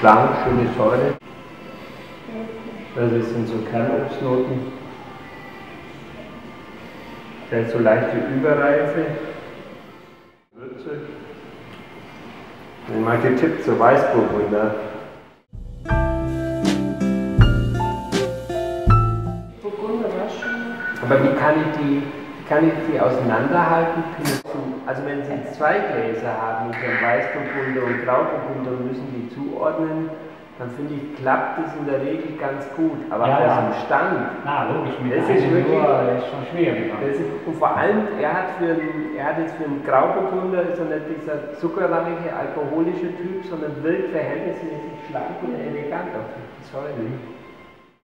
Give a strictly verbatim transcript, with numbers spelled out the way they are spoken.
schlank, schöne Säure. Das sind so Kernobstnoten. Der hat so leichte Überreife. Würze. Mal getippt, so Weißburgunder. Burgunder war schon. Aber wie kann ich die, wie kann ich die auseinanderhalten? Also wenn Sie jetzt zwei Gläser haben, mit dem Weißburgunder und Grauburgunder und müssen die zuordnen, dann finde ich, klappt das in der Regel ganz gut. Aber ja, aus ja. dem Stand, Na, logisch, mit das einem ist wirklich, nur, das ist schon schwierig. das ist, und vor allem, er hat, für einen, er hat jetzt für einen Grauburgunder, ist er nicht dieser zuckerreiche, alkoholische Typ, sondern wirkt verhältnismäßig schlank und elegant auf die Säure.